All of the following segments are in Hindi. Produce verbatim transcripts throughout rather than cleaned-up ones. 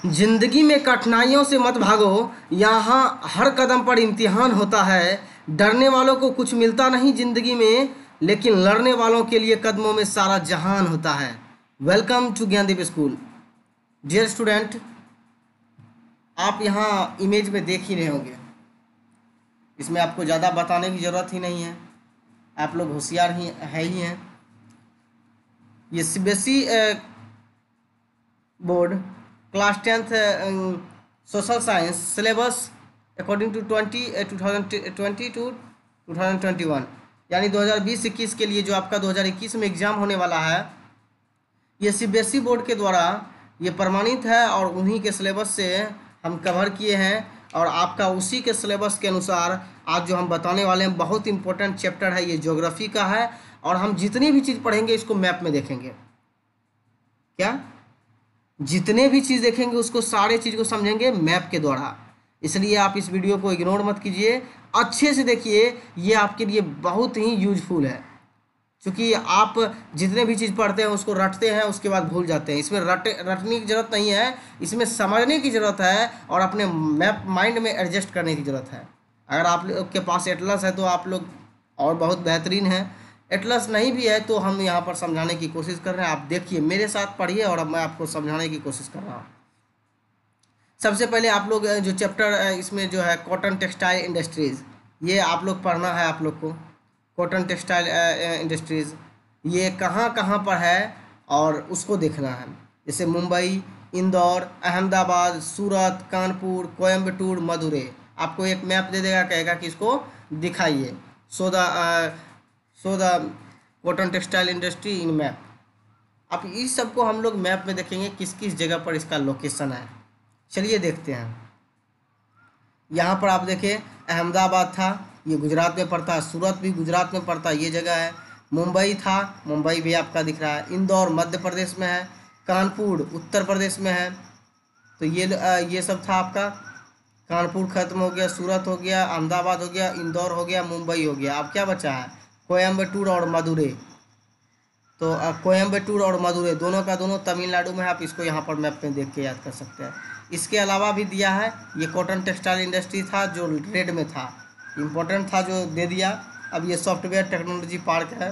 जिंदगी में कठिनाइयों से मत भागो। यहाँ हर कदम पर इम्तिहान होता है। डरने वालों को कुछ मिलता नहीं जिंदगी में, लेकिन लड़ने वालों के लिए कदमों में सारा जहान होता है। Welcome to Gyandeep school. Dear student, आप यहाँ इमेज में देख ही रहे होंगे, इसमें आपको ज़्यादा बताने की ज़रूरत ही नहीं है, आप लोग होशियार ही है ही हैं। ये C B S E board class tenth social science syllabus according to twenty two thousand twenty two two thousand twenty one, यानी दो हज़ार बीस इक्कीस के लिए जो आपका दो हज़ार इक्कीस में एग्ज़ाम होने वाला है, ये C B S E board के द्वारा ये प्रमाणित है और उन्हीं के सिलेबस से हम कवर किए हैं। और आपका उसी के सिलेबस के अनुसार आज जो हम बताने वाले हैं बहुत इंपॉर्टेंट चैप्टर है, ये ज्योग्राफी का है। और हम जितनी भी चीज़ पढ़ेंगे इसको मैप में देखेंगे। क्या जितने भी चीज़ देखेंगे उसको सारे चीज़ को समझेंगे मैप के द्वारा। इसलिए आप इस वीडियो को इग्नोर मत कीजिए, अच्छे से देखिए, ये आपके लिए बहुत ही यूजफुल है। क्योंकि आप जितने भी चीज़ पढ़ते हैं उसको रटते हैं, उसके बाद भूल जाते हैं। इसमें रट रटने की ज़रूरत नहीं है, इसमें समझने की ज़रूरत है और अपने मैप माइंड में एडजस्ट करने की ज़रूरत है। अगर आप लोग के पास एटलस है तो आप लोग और बहुत बेहतरीन हैं। एटलस नहीं भी है तो हम यहाँ पर समझाने की कोशिश कर रहे हैं। आप देखिए, मेरे साथ पढ़िए और अब मैं आपको समझाने की कोशिश कर रहा हूँ। सबसे पहले आप लोग जो चैप्टर इसमें जो है कॉटन टेक्सटाइल इंडस्ट्रीज़, ये आप लोग पढ़ना है। आप लोग को कॉटन टेक्सटाइल इंडस्ट्रीज़ ये कहाँ कहाँ पर है और उसको देखना है। जैसे मुंबई, इंदौर, अहमदाबाद, सूरत, कानपुर, कोयम्बटूर, मदुरै। आपको एक मैप दे देगा, कहेगा कि इसको दिखाइए, so the so the cotton textile industry in map. अब इस सब को हम लोग मैप में देखेंगे किस किस जगह पर इसका लोकेशन है। चलिए देखते हैं। यहाँ पर आप देखें, अहमदाबाद था, ये गुजरात में पड़ता है। सूरत भी गुजरात में पड़ता है, ये जगह है। मुंबई था, मुंबई भी आपका दिख रहा है। इंदौर मध्य प्रदेश में है। कानपुर उत्तर प्रदेश में है। तो ये ये सब था आपका। कानपुर खत्म हो गया, सूरत हो गया, अहमदाबाद हो गया, इंदौर हो गया, मुंबई हो गया। अब क्या बचा है? कोयम्बटूर और मदुरै। तो कोयम्बटूर और मदुरै दोनों का दोनों तमिलनाडु में है। आप इसको यहाँ पर मैप में देख के याद कर सकते हैं। इसके अलावा भी दिया है, ये कॉटन टेक्सटाइल इंडस्ट्री था जो रेड में था, इम्पोर्टेंट था जो दे दिया। अब ये सॉफ्टवेयर टेक्नोलॉजी पार्क है,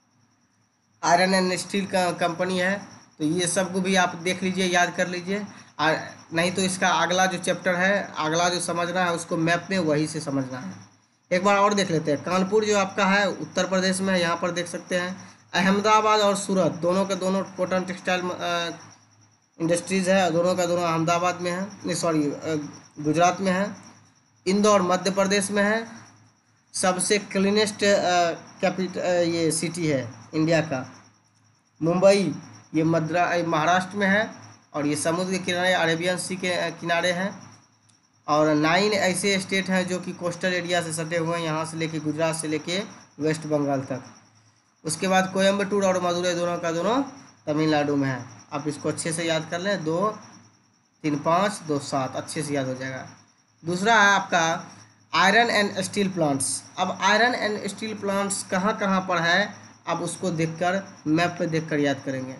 आयरन एंड स्टील का कंपनी है। तो ये सब को भी आप देख लीजिए, याद कर लीजिए। और नहीं तो इसका अगला जो चैप्टर है, अगला जो समझना है उसको मैप में वही से समझना है। एक बार और देख लेते हैं। कानपुर जो आपका है उत्तर प्रदेश में है, यहाँ पर देख सकते हैं। अहमदाबाद और सूरत दोनों के दोनों कॉटन टेक्सटाइल इंडस्ट्रीज़ है, दोनों का दोनों अहमदाबाद में है, नहीं सॉरी गुजरात में है। इंदौर मध्य प्रदेश में है, सबसे क्लीनेस्ट कैपिटल ये सिटी है इंडिया का। मुंबई ये मद्रा महाराष्ट्र में है और ये समुद्र के किनारे अरेबियन सी के किनारे हैं। और नाइन ऐसे स्टेट हैं जो कि कोस्टल एरिया से सटे हुए हैं, यहाँ से लेके गुजरात से लेके वेस्ट बंगाल तक। उसके बाद कोयम्बटूर और मदुरै दोनों का दोनों तमिलनाडु में है। आप इसको अच्छे से याद कर लें, दो तीन पाँच दो सात, अच्छे से याद हो जाएगा। दूसरा है आपका आयरन एंड स्टील प्लांट्स। अब आयरन एंड स्टील प्लांट्स कहाँ कहाँ पर है, आप उसको देखकर मैप पे देखकर याद करेंगे।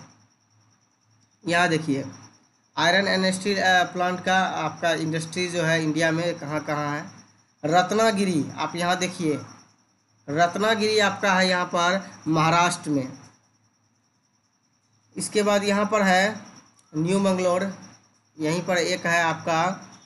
यहाँ देखिए, आयरन एंड स्टील प्लांट का आपका इंडस्ट्री जो है इंडिया में कहाँ कहाँ है। रत्नागिरी, आप यहाँ देखिए, रत्नागिरी आपका है यहाँ पर महाराष्ट्र में। इसके बाद यहाँ पर है न्यू मंगलोर, यहीं पर एक है आपका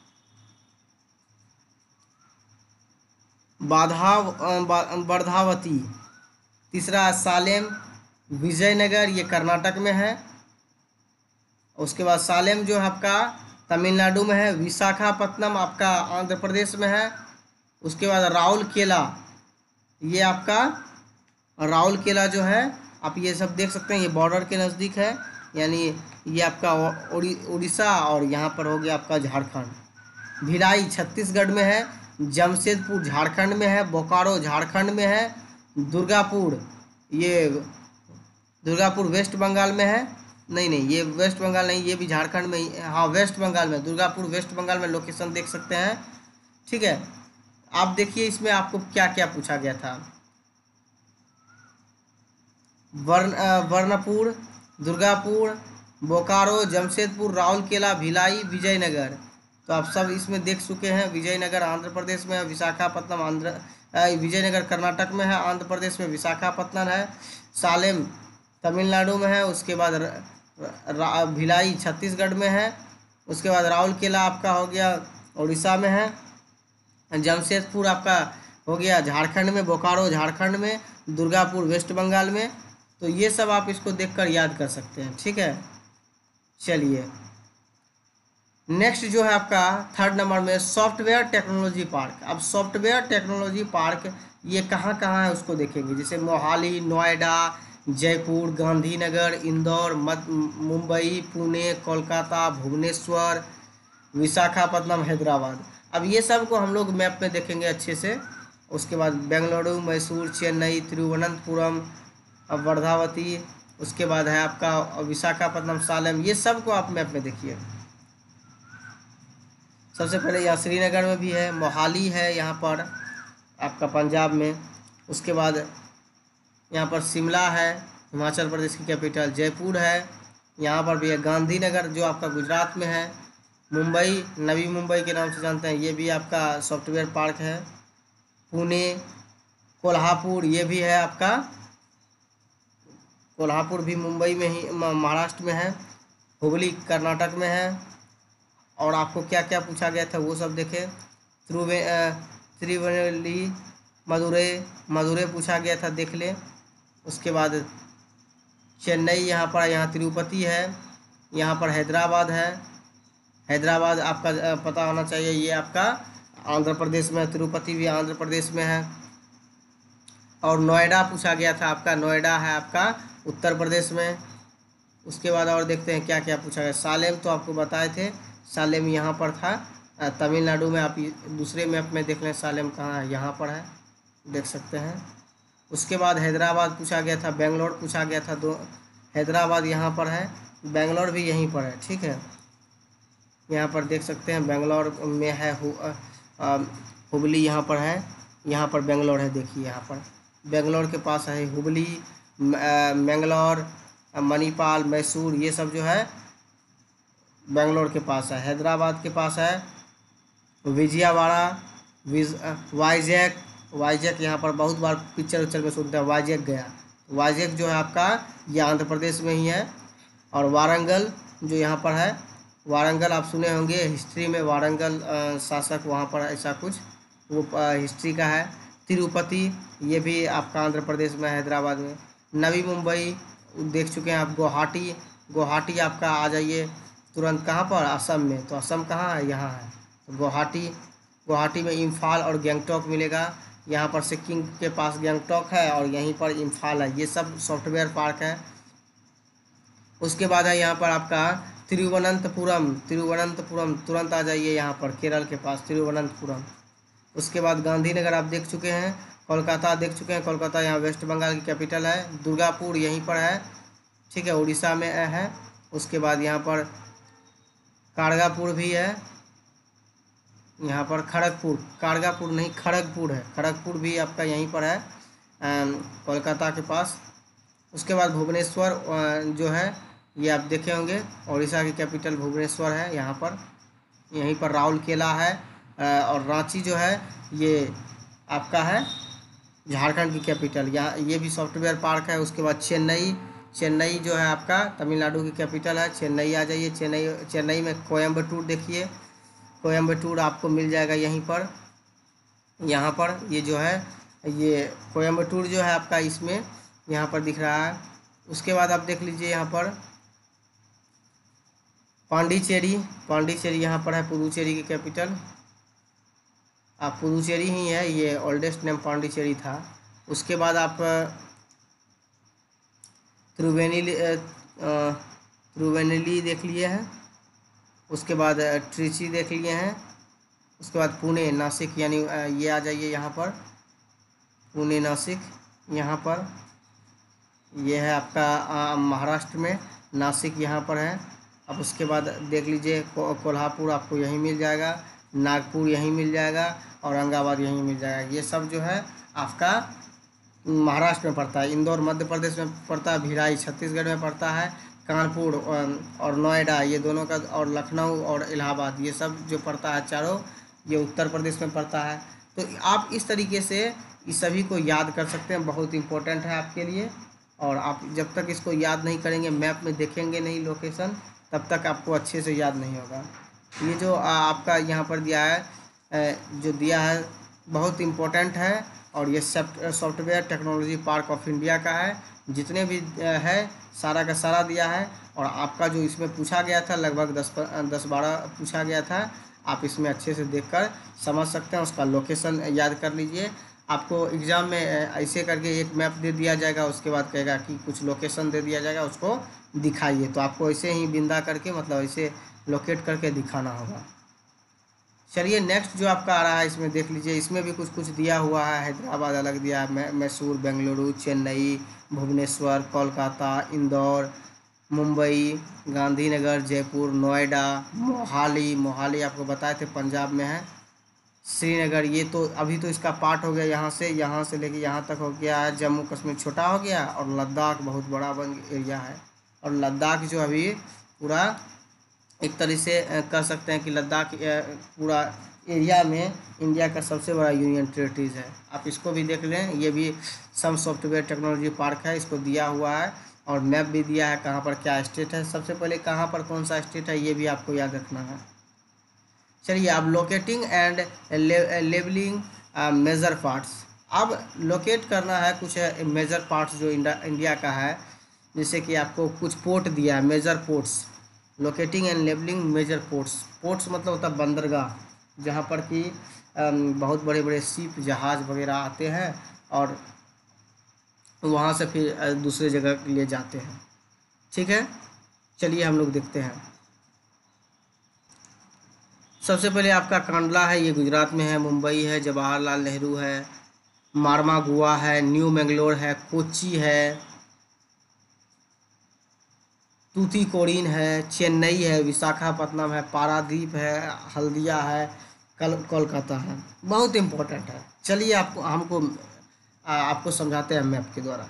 बाधा वर्धावती। तीसरा सालेम, विजयनगर, ये कर्नाटक में है। उसके बाद सालेम जो है आपका तमिलनाडु में है। विशाखापत्तनम आपका आंध्र प्रदेश में है। उसके बाद राउरकेला, ये आपका राउरकेला जो है, आप ये सब देख सकते हैं, ये बॉर्डर के नज़दीक है, यानी ये आपका उड़ीसा और यहाँ पर हो गया आपका झारखंड। भिलाई छत्तीसगढ़ में है। जमशेदपुर झारखंड में है। बोकारो झारखंड में है। दुर्गापुर, ये दुर्गापुर वेस्ट बंगाल में है। नहीं नहीं ये वेस्ट बंगाल नहीं, ये भी झारखंड में ही, हाँ वेस्ट बंगाल में, दुर्गापुर वेस्ट बंगाल में लोकेशन देख सकते हैं। ठीक है, आप देखिए इसमें आपको क्या क्या पूछा गया था। वर्ण वर्णपुर, दुर्गापुर, बोकारो, जमशेदपुर, राउरकेला, भिलाई, विजयनगर। तो आप सब इसमें देख चुके हैं। विजयनगर आंध्र प्रदेश में है, विशाखापत्तनम आंध्र अ, विजयनगर कर्नाटक में है, आंध्र प्रदेश में विशाखापत्तनम है, सालेम तमिलनाडु में है, उसके बाद र- रा- भिलाई छत्तीसगढ़ में है, उसके बाद राउरकेला आपका हो गया उड़ीसा में है, जमशेदपुर आपका हो गया झारखंड में, बोकारो झारखंड में, दुर्गापुर वेस्ट बंगाल में। तो ये सब आप इसको देखकर याद कर सकते हैं, ठीक है। चलिए नेक्स्ट जो है आपका थर्ड नंबर में सॉफ्टवेयर टेक्नोलॉजी पार्क। अब सॉफ्टवेयर टेक्नोलॉजी पार्क ये कहाँ कहाँ है उसको देखेंगे, जैसे मोहाली, नोएडा, जयपुर, गांधीनगर, इंदौर, मत मुंबई, पुणे, कोलकाता, भुवनेश्वर, विशाखापत्तनम, हैदराबाद। अब ये सब को हम लोग मैप में देखेंगे अच्छे से। उसके बाद बेंगलुरु, मैसूर, चेन्नई, तिरुवनंतपुरम, अब वर्धावती, उसके बाद है आपका विशाखापत्तनम, सालेम, ये सब को आप मैप में देखिए। सबसे पहले यहाँ श्रीनगर में भी है, मोहाली है यहाँ पर आपका पंजाब में, उसके बाद यहाँ पर शिमला है हिमाचल प्रदेश की कैपिटल, जयपुर है यहाँ पर भी है, गांधीनगर जो आपका गुजरात में है, मुंबई नवी मुंबई के नाम से जानते हैं, ये भी आपका सॉफ्टवेयर पार्क है, पुणे, कोल्हापुर ये भी है आपका, कोल्हापुर भी मुंबई में ही महाराष्ट्र में है, हुबली कर्नाटक में है। और आपको क्या क्या पूछा गया था वो सब देखें। त्रिवे त्रिवेली मदुरै मदुरै पूछा गया था, देख ले। उसके बाद चेन्नई यहाँ पर, यहाँ तिरुपति है, यहाँ पर हैदराबाद है, हैदराबाद आपका पता होना चाहिए, ये आपका आंध्र प्रदेश में, तिरुपति भी आंध्र प्रदेश में है। और नोएडा पूछा गया था आपका, नोएडा है आपका उत्तर प्रदेश में। उसके बाद और देखते हैं क्या क्या पूछा गया। सालेम तो आपको बताए थे, सालेम यहाँ पर था तमिलनाडु में, आप दूसरे मैप में देख लें सालेम कहाँ है, यहाँ पर है, देख सकते हैं। उसके बाद हैदराबाद पूछा गया था, बेंगलोर पूछा गया था, दो हैदराबाद यहाँ पर है, बेंगलोर भी यहीं पर है, ठीक है। यहाँ पर देख सकते हैं बेंगलोर में है, हुबली यहाँ पर है, यहाँ पर बेंगलोर है, देखिए यहाँ पर बेंगलोर के पास है हुबली, मैंगलोर, मणिपाल, मैसूर, ये सब जो है बेंगलोर के पास है। हैदराबाद के पास है विजयवाड़ा, विज वाइजैक, वाइजैक यहाँ पर बहुत बार पिक्चर उच्चर में सुनते हैं, वाइजैक गया, वाइजैक जो है आपका ये आंध्र प्रदेश में ही है। और वारंगल जो यहाँ पर है, वारंगल आप सुने होंगे हिस्ट्री में, वारंगल शासक वहाँ पर ऐसा कुछ वो हिस्ट्री का है। तिरुपति ये भी आपका आंध्र प्रदेश में, हैदराबाद में। नवी मुंबई देख चुके हैं आप। गुवाहाटी, गुवाहाटी आपका आ जाइए तुरंत कहाँ पर, असम में। तो असम कहाँ है, यहाँ है, तो गुवाहाटी, गुवाहाटी में इम्फाल और गैंगटॉक मिलेगा। यहाँ पर सिक्किम के पास गैंगटॉक है और यहीं पर इम्फाल है। ये सब सॉफ्टवेयर पार्क है। उसके बाद है यहाँ पर आपका तिरुवनंतपुरम, तिरुवनंतपुरम तुरंत आ जाइए यहाँ पर, केरल के पास तिरुवनंतपुरम। उसके बाद गांधीनगर आप देख चुके हैं, कोलकाता देख चुके हैं, कोलकाता यहाँ वेस्ट बंगाल की कैपिटल है। दुर्गापुर यहीं पर है, ठीक है, उड़ीसा में है। उसके बाद यहाँ पर कारगापुर भी है, यहाँ पर खड़गपुर, कारगापुर नहीं खड़गपुर है, खड़गपुर भी आपका यहीं पर है कोलकाता के पास। उसके बाद भुवनेश्वर जो है ये आप देखे होंगे, उड़ीसा की कैपिटल भुवनेश्वर है, यहाँ पर यहीं पर राउरकेला है। और रांची जो है ये आपका है झारखंड की कैपिटल, यहाँ ये भी सॉफ्टवेयर पार्क है। उसके बाद चेन्नई, चेन्नई जो है आपका तमिलनाडु की कैपिटल है, चेन्नई आ जाइए। चेन्नई, चेन्नई में कोयम्बटूर देखिए, कोयम्बटूर आपको मिल जाएगा यहीं पर, यहाँ पर ये जो है ये कोयम्बटूर जो है आपका इसमें यहाँ पर दिख रहा है। उसके बाद आप देख लीजिए यहाँ पर पांडिचेरी, पांडिचेरी यहाँ पर है, पुदुचेरी की कैपिटल, आप पुदुचेरी ही है, ये ओल्डेस्ट नेम पांडिचेरी था। उसके बाद आप त्रिवेणी त्रिवेणी देख लिए हैं। उसके बाद ट्रिची देख लिए हैं। उसके बाद पुणे, नासिक, यानी ये आ जाइए यहाँ पर, पुणे, नासिक यहाँ पर, ये है आपका महाराष्ट्र में, नासिक यहाँ पर है। अब उसके बाद देख लीजिए को, कोल्हापुर आपको यहीं मिल जाएगा, नागपुर यहीं मिल जाएगा, औरंगाबाद यहीं मिल जाएगा। ये सब जो है आपका महाराष्ट्र में पड़ता है। इंदौर मध्य प्रदेश में पड़ता है, भिलाई छत्तीसगढ़ में पड़ता है, कानपुर और नोएडा, ये दोनों का, और लखनऊ और इलाहाबाद, ये सब जो पड़ता है चारों, ये उत्तर प्रदेश में पड़ता है। तो आप इस तरीके से इस सभी को याद कर सकते हैं, बहुत इम्पोर्टेंट है आपके लिए। और आप जब तक इसको याद नहीं करेंगे, मैप में देखेंगे नहीं लोकेशन, तब तक आपको अच्छे से याद नहीं होगा। ये जो आपका यहाँ पर दिया है, जो दिया है बहुत इम्पोर्टेंट है, और ये software technology park of India का है। जितने भी है सारा का सारा दिया है, और आपका जो इसमें पूछा गया था लगभग दस दस बारह पूछा गया था, आप इसमें अच्छे से देखकर समझ सकते हैं। उसका लोकेशन याद कर लीजिए। आपको एग्ज़ाम में ऐसे करके एक मैप दे दिया जाएगा, उसके बाद कहेगा कि कुछ लोकेशन दे दिया जाएगा, उसको दिखाइए। तो आपको ऐसे ही बिंदा करके, मतलब ऐसे लोकेट करके दिखाना होगा। चलिए नेक्स्ट जो आपका आ रहा है इसमें देख लीजिए। इसमें भी कुछ कुछ दिया हुआ है। हैदराबाद अलग दिया है, मैसूर, बेंगलुरु, चेन्नई, भुवनेश्वर, कोलकाता, इंदौर, मुंबई, गांधीनगर, जयपुर, नोएडा, मोहाली, मोहाली आपको बताए थे पंजाब में है, श्रीनगर, ये तो अभी तो इसका पार्ट हो गया, यहाँ से यहाँ से लेके यहाँ तक हो गया है। जम्मू कश्मीर छोटा हो गया, और लद्दाख बहुत बड़ा बन एरिया है। और लद्दाख जो अभी पूरा एक तरह से कह सकते हैं कि लद्दाख पूरा एरिया में इंडिया का सबसे बड़ा यूनियन टेरिटरीज है। आप इसको भी देख लें, ये भी सम सॉफ्टवेयर टेक्नोलॉजी पार्क है, इसको दिया हुआ है, और मैप भी दिया है कहाँ पर क्या स्टेट है। सबसे पहले कहाँ पर कौन सा स्टेट है ये भी आपको याद रखना है। चलिए अब locating and labelling major parts. अब लोकेट करना है कुछ मेजर पार्ट्स जो इंडिया का है, जैसे कि आपको कुछ पोर्ट दिया है, major ports. Locating and labelling major ports. Ports मतलब होता है बंदरगाह, जहाँ पर कि बहुत बड़े बड़े शिप जहाज़ वगैरह आते हैं, और वहाँ से फिर दूसरे जगह के लिए जाते हैं। ठीक है, चलिए हम लोग देखते हैं। सबसे पहले आपका कांडला है, ये गुजरात में है। मुंबई है, जवाहरलाल नेहरू है, मारमा गोवा है, न्यू मैंगलोर है, कोच्चि है, तूतीकोरिन है, चेन्नई है, विशाखापट्टनम है, पारादीप है, हल्दिया है, कल कोलकाता है। बहुत इम्पोर्टेंट है। चलिए आपको हमको आ, आपको समझाते हैं मैप के द्वारा।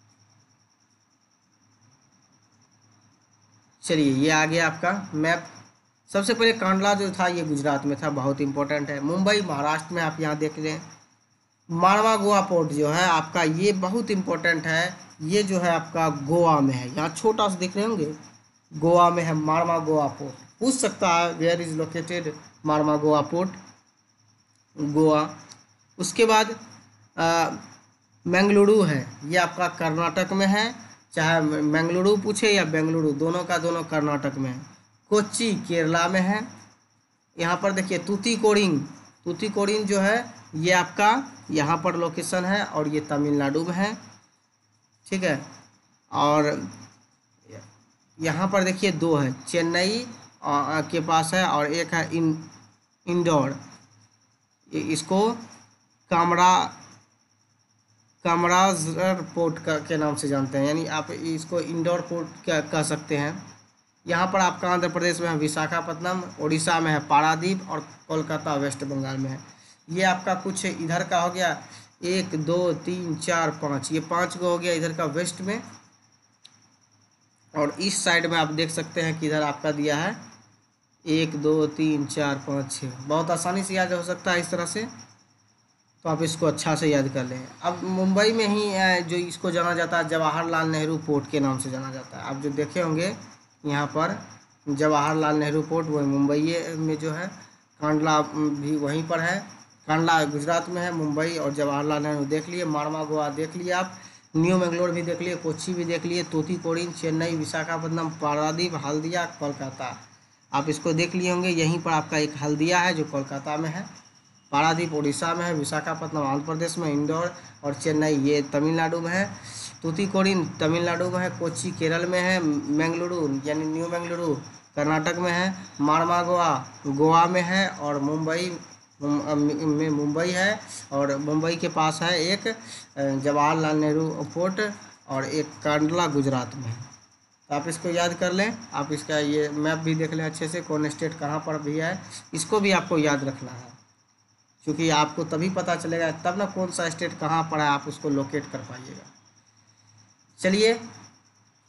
चलिए ये आ गया आपका मैप। सबसे पहले कांडला जो था ये गुजरात में था, बहुत इम्पोर्टेंट है। मुंबई महाराष्ट्र में, आप यहाँ देख लें। मारवा गोवा पोर्ट जो है आपका, ये बहुत इम्पोर्टेंट है। ये जो है आपका गोवा में है, यहाँ छोटा सा दिख रहे होंगे, गोवा में है मारवा गोवा पोर्ट। पूछ सकता है वेयर इज लोकेटेड मारवा गोवा पोर्ट, गोवा। उसके बाद मैंगलुरु है, ये आपका कर्नाटक में है। चाहे मैंगलुरु पूछे या बेंगलुरु, दोनों का दोनों कर्नाटक में है। कोच्चि केरला में है। यहाँ पर देखिए तूतीकोरिन, तूतीकोरिन जो है ये आपका यहाँ पर लोकेशन है, और ये तमिलनाडु में है। ठीक है, और यहाँ पर देखिए दो है, चेन्नई के पास है, और एक है इन इंदौर, इसको कामरा कामराजर पोर्ट का के नाम से जानते हैं, यानी आप इसको इंदौर पोर्ट क्या कह सकते हैं। यहाँ पर आपका आंध्र प्रदेश में है विशाखापट्टनम, उड़ीसा में है पारादीप, और कोलकाता वेस्ट बंगाल में है। ये आपका कुछ इधर का हो गया, एक दो तीन चार पाँच, ये पाँच को हो गया इधर का वेस्ट में। और इस साइड में आप देख सकते हैं कि इधर आपका दिया है एक दो तीन चार पाँच छः। बहुत आसानी से याद हो सकता है इस तरह से, तो आप इसको अच्छा से याद कर लें। अब मुंबई में ही जो इसको जाना जाता है जवाहरलाल नेहरू पोर्ट के नाम से जाना जाता है। आप जो देखे होंगे यहाँ पर जवाहरलाल नेहरू पोर्ट, वही मुंबई में जो है। कांडला भी वहीं पर है, कांडला गुजरात में है, मुंबई और जवाहरलाल नेहरू देख लिए। मारवा गोवा देख लिए आप, न्यू मैंगलोर भी देख लिए, कोच्चि भी देख लिए, तूतीकोरिन, चेन्नई, विशाखापट्टनम, पारादीप, हल्दिया, कोलकाता आप इसको देख लिए होंगे। यहीं पर आपका एक हल्दिया है जो कोलकाता में है, पारादीप उड़ीसा में है, विशाखापट्टनम आंध्र प्रदेश में, इंदौर और चेन्नई ये तमिलनाडु में है, तूतीकोरिन तमिलनाडु में है, कोच्चि केरल में है, मैंगलुरु यानी न्यू मैंगलुरु कर्नाटक में है, मारवा गोवा गोवा में है, और मुंबई में मुंबई है, और मुंबई के पास है एक जवाहरलाल नेहरू पोर्ट, और एक कांडला गुजरात में है। तो आप इसको याद कर लें। आप इसका ये मैप भी देख लें अच्छे से, कौन स्टेट कहाँ पर भी है, इसको भी आपको याद रखना है, क्योंकि आपको तभी पता चलेगा तब ना कौन सा स्टेट कहाँ पर है, आप उसको लोकेट कर पाइएगा। चलिए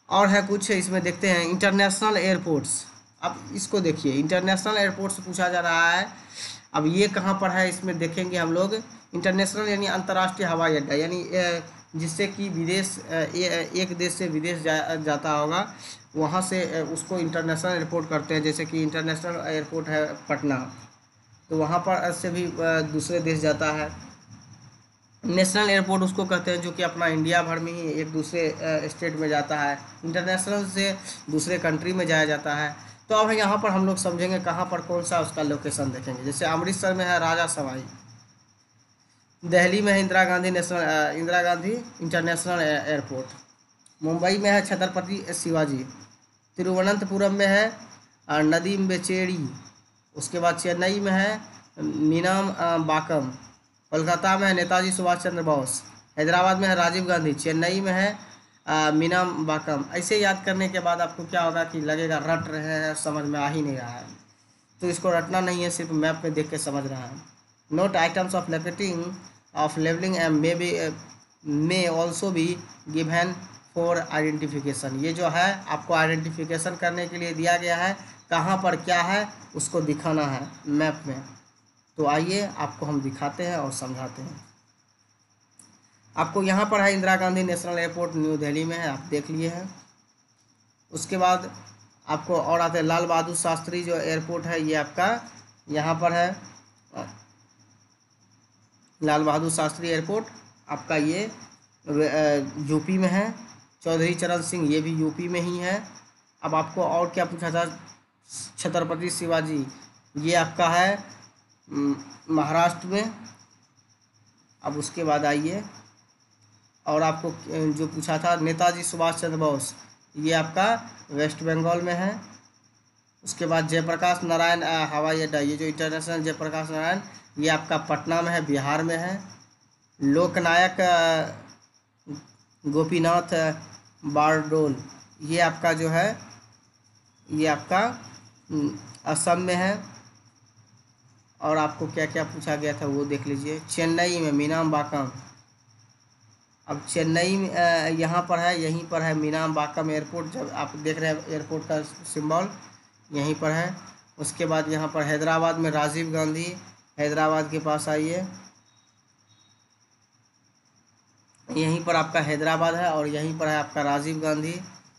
और है कुछ इसमें देखते हैं इंटरनेशनल एयरपोर्ट्स। अब इसको देखिए, इंटरनेशनल एयरपोर्ट से पूछा जा रहा है। अब ये कहाँ पर है इसमें देखेंगे हम लोग। इंटरनेशनल यानी अंतर्राष्ट्रीय हवाई अड्डा, यानी अ, जिससे कि विदेश अ, ए- एक देश से विदेश जा, जाता होगा, वहाँ से अ, उसको इंटरनेशनल एयरपोर्ट करते हैं। जैसे कि इंटरनेशनल एयरपोर्ट है पटना, तो वहाँ पर से भी अ, दूसरे देश जाता है। नेशनल एयरपोर्ट उसको कहते हैं जो कि अपना इंडिया भर में ही एक दूसरे स्टेट में जाता है। इंटरनेशनल से दूसरे कंट्री में जाया जाता है। तो अब यहाँ पर हम लोग समझेंगे कहाँ पर कौन सा उसका लोकेशन देखेंगे। जैसे अमृतसर में है राजा सवाई, दिल्ली में है Indira Gandhi national Indira Gandhi international airport, Mumbai में है छत्रपति शिवाजी, तिरुवनंतपुरम में है अ, नदीम बेचेड़ी, उसके बाद चेन्नई में है मीनाम अ, बाकम, कोलकाता में है नेताजी सुभाष चंद्र बोस, हैदराबाद में है राजीव गांधी, चेन्नई में है अ, मीनाम बाकम। ऐसे याद करने के बाद आपको क्या होगा कि लगेगा रट रहे हैं, समझ में आ ही नहीं रहा है। तो इसको रटना नहीं है, सिर्फ मैप में देख के समझ रहा है। Note items of levelling of levelling and may be may also be given for identification. ये जो है आपको आइडेंटिफिकेशन करने के लिए दिया गया है, कहाँ पर क्या है उसको दिखाना है मैप में। तो आइए आपको हम दिखाते हैं और समझाते हैं। आपको यहाँ पर है Indira Gandhi national airport, new Delhi में है, आप देख लिए हैं। उसके बाद आपको और आते हैं लाल बहादुर शास्त्री जो एयरपोर्ट है, ये आपका यहाँ पर है लाल बहादुर शास्त्री एयरपोर्ट, आपका ये यूपी में है। चौधरी चरण सिंह, ये भी यूपी में ही है। अब आपको और क्या पूछा था, छत्रपति शिवाजी, ये आपका है म, महाराष्ट्र में। अब उसके बाद आइए, और आपको जो पूछा था नेताजी सुभाष चंद्र बोस, ये आपका वेस्ट बंगाल में है। उसके बाद जयप्रकाश नारायण अ, हवाई अड्डा, ये जो इंटरनेशनल जयप्रकाश नारायण, ये आपका पटना में है, बिहार में है। लोकनायक अ, गोपीनाथ अ, बारडोल, ये आपका जो है ये आपका अम, असम में है। और आपको क्या क्या पूछा गया था वो देख लीजिए। चेन्नई में मीनामबाकम, अब चेन्नई में अ, यहाँ पर है, यहीं पर है मीनामबाकम एयरपोर्ट, जब आप देख रहे हैं एयरपोर्ट का सिंबल यहीं पर है। उसके बाद यहाँ पर हैदराबाद में राजीव गांधी, हैदराबाद के पास आइए, यहीं पर आपका हैदराबाद है और यहीं पर है आपका राजीव गांधी।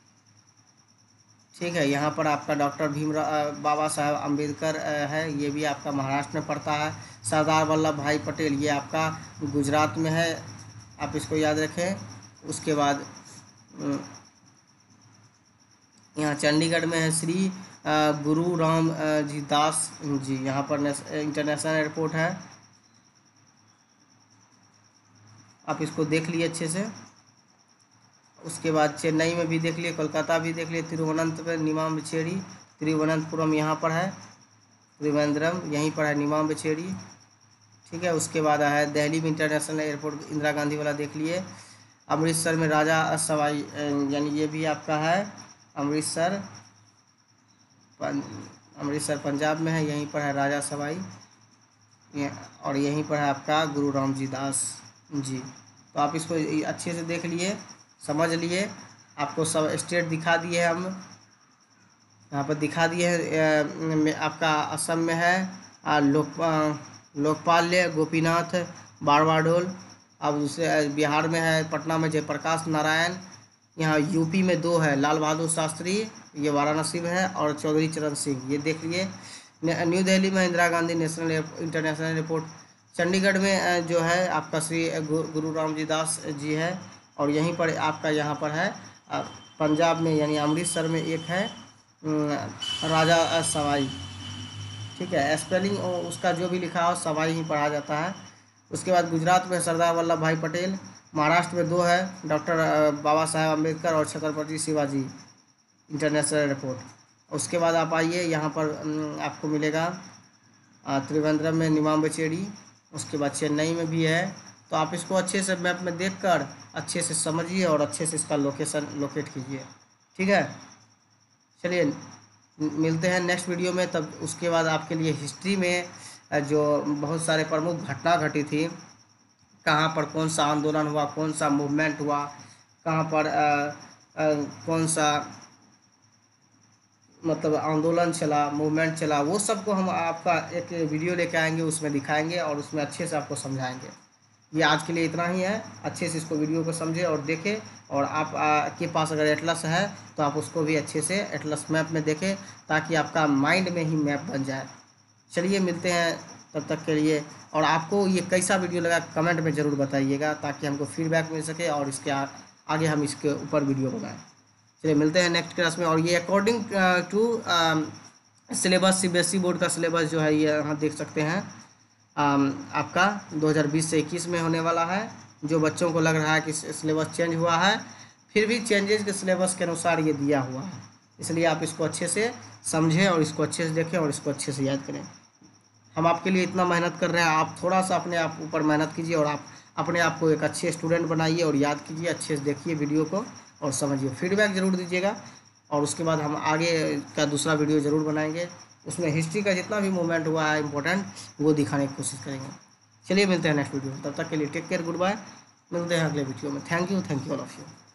ठीक है, यहाँ पर आपका डॉक्टर भीमराव बाबा साहब अम्बेडकर अ, है, ये भी आपका महाराष्ट्र में पड़ता है। सरदार वल्लभ भाई पटेल, ये आपका गुजरात में है, आप इसको याद रखें। उसके बाद अ, यहाँ चंडीगढ़ में है श्री अ, गुरु राम अ, जी दास जी, यहाँ पर इंटरनेशनल एयरपोर्ट है, आप इसको देख लिए अच्छे से। उसके बाद चेन्नई में भी देख लिए, कोलकाता भी देख लिए, तिरुवनंतपुरम निमाम बछेड़ी, तिरुवनंतपुरम यहाँ पर है, त्रिवेंद्रम यहीं पर है, निमाम बछेड़ी। ठीक है, उसके बाद है दिल्ली में इंटरनेशनल एयरपोर्ट इंदिरा गांधी वाला देख लिए। अमृतसर में राजा सवाई अ, यानी ये भी आपका है अमृतसर, पं, अमृतसर पंजाब में है, यहीं पर है राजा सवाई, ये और यहीं पर है आपका गुरु रामजी दास जी। तो आप इसको अच्छे से देख लिए, समझ लिए। आपको सब स्टेट दिखा दिए हम, यहाँ पर दिखा दिए हैं। आपका असम में है आ, लोक आ, लोकपाल्य गोपीनाथ बारवाडोल। अब दूसरे बिहार में है पटना में जयप्रकाश नारायण। यहाँ यूपी में दो है, लाल बहादुर शास्त्री, ये वाराणसी में है, और चौधरी चरण सिंह, ये देख लिए। न्यू दिल्ली में Indira Gandhi national international airport. Chandigarh में जो है आपका श्री गुरु रामजी दास जी है, और यहीं पर आपका यहाँ पर है पंजाब में यानी अमृतसर में एक है राजा सवाई। ठीक है, स्पेलिंग उसका जो भी लिखा हो सवाई ही पढ़ा जाता है। उसके बाद गुजरात में सरदार वल्लभ भाई पटेल। महाराष्ट्र में दो है, डॉक्टर बाबा साहेब अम्बेडकर और छत्रपति शिवाजी इंटरनेशनल एयरपोर्ट। उसके बाद आप आइए, यहाँ पर आपको मिलेगा त्रिवेंद्रम में निमाम बछेड़ी। उसके बाद चेन्नई में भी है। तो आप इसको अच्छे से मैप में देखकर अच्छे से समझिए और अच्छे से इसका लोकेशन लोकेट कीजिए। ठीक है, चलिए मिलते हैं नेक्स्ट वीडियो में। तब उसके बाद आपके लिए हिस्ट्री में जो बहुत सारे प्रमुख घटना घटी थी, कहाँ पर कौन सा आंदोलन हुआ, कौन सा मूवमेंट हुआ, कहाँ पर कौन सा मतलब आंदोलन चला, मूवमेंट चला, वो सब को हम आपका एक वीडियो लेके आएंगे, उसमें दिखाएंगे और उसमें अच्छे से आपको समझाएंगे। ये आज के लिए इतना ही है। अच्छे से इसको वीडियो को समझें और देखें, और आप आ, के पास अगर एटलस है तो आप उसको भी अच्छे से एटलस मैप में देखें, ताकि आपका माइंड में ही मैप बन जाए। चलिए मिलते हैं तब तक के लिए। और आपको ये कैसा वीडियो लगा कमेंट में ज़रूर बताइएगा, ताकि हमको फीडबैक मिल सके और इसके आ, आगे हम इसके ऊपर वीडियो बनाएं। चलिए मिलते हैं नेक्स्ट क्लास में। और ये according to syllabus, CBSE board का सिलेबस जो है ये यहाँ देख सकते हैं, um, आपका दो हज़ार बीस से इक्कीस में होने वाला है। जो बच्चों को लग रहा है कि सिलेबस चेंज हुआ है, फिर भी चेंजेस के सिलेबस के अनुसार ये दिया हुआ है, इसलिए आप इसको अच्छे से समझें और इसको अच्छे से देखें और इसको अच्छे से याद करें। हम आपके लिए इतना मेहनत कर रहे हैं, आप थोड़ा सा अपने आप ऊपर मेहनत कीजिए और आप अपने आप को एक अच्छे स्टूडेंट बनाइए और याद कीजिए, अच्छे से देखिए वीडियो को और समझिए। फीडबैक ज़रूर दीजिएगा, और उसके बाद हम आगे का दूसरा वीडियो ज़रूर बनाएंगे, उसमें हिस्ट्री का जितना भी मूवमेंट हुआ है इंपॉर्टेंट, वो दिखाने की कोशिश करेंगे। चलिए मिलते हैं नेक्स्ट वीडियो में, तब तक के लिए टेक केयर, गुड बाय। मिलते हैं अगले वीडियो में। Thank you, thank you all of you.